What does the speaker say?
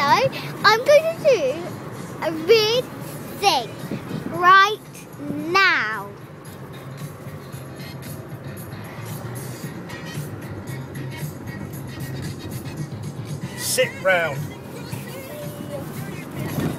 I'm going to do a weird thing right now. Sit round.